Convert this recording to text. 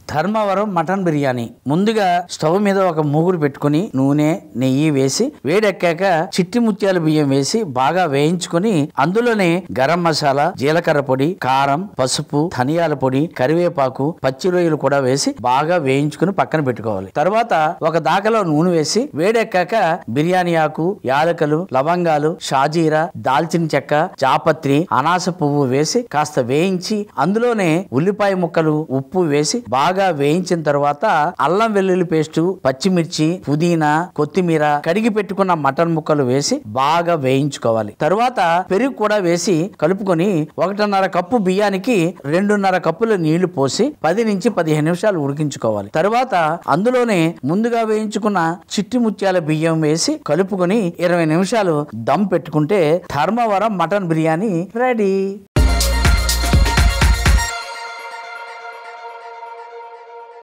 Dharmavaram mutton biryani. ముందుగా stove మీద ఒక మూగుడు పెట్టుకుని నూనె నెయ్యి వేసి వేడెక్కాక చిట్టి ముత్యాల బియ్యం వేసి బాగా వేయించుకుని అందులోనే గరం మసాలా, జీలకర్ర పొడి, కారం, పసుపు, ధనియాల పొడి, కరివేపాకు, పచ్చి రొయ్యలు కూడా వేసి బాగా వేయించుకుని పక్కన పెట్టుకోవాలి. తర్వాత ఒక దాకలో నూనె వేసి వేడెక్కాక బిర్యానీ ఆకు, యాలకలు, లవంగాలు, షాజీరా, దాల్చిన చెక్క, జాపత్రి, అనాస పువ్వు వేసి కాస్త వేయించి అందులోనే ఉల్లిపాయ ముక్కలు, ఉప్పు వేసి బాగా వేయించిన తర్వాత అల్లం వెల్లుల్లి పేస్టు, పచ్చిమిర్చి, పుదీనా, కొత్తిమీర, కడిగి పెట్టుకున్న మటన్ ముక్కలు వేసి బాగా వేయించుకోవాలి. తరువాత పెరుగు కూడా వేసి కలుపుకొని 1.5 కప్పు బియ్యానికి 2.5 కప్పుల నీళ్లు పోసి 10 నుంచి 15 నిమిషాలు ఉడికించుకోవాలి. తరువాత అందులోనే ముందుగా వేయించుకున్న చిట్టి ముత్యాల బియ్యం వేసి కలుపుకొని 20 నిమిషాలు దమ్ పెట్టుకుంటే ధర్మవరం మటన్ బిర్యానీ రెడీ.